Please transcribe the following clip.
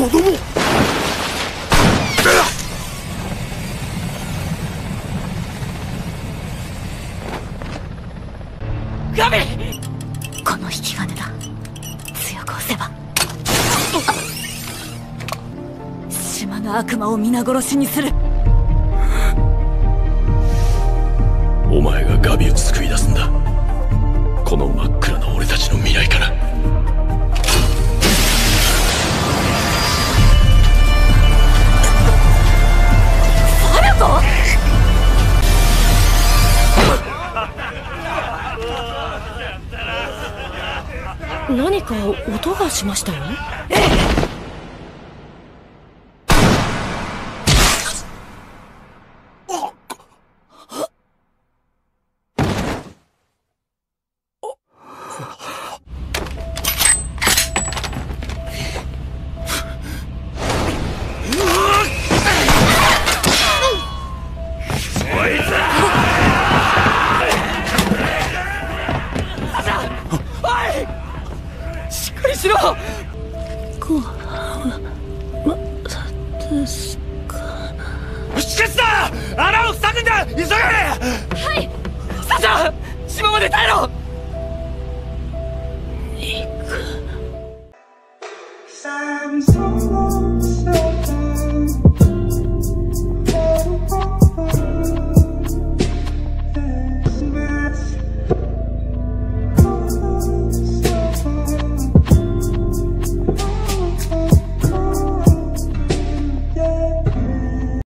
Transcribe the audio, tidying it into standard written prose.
子供。 ガビ！この引き金だ。強く押せば島の悪魔を皆殺しにする。 お前がガビを救い出すんだ。この真っ暗な俺たちの未来から。 ファルコ？何か音がしましたよ。しろ！こうまさですか。 しかしだ！穴を塞ぐんだ！急げ！ はい！ サチャ！島まで耐えろ！ 行く。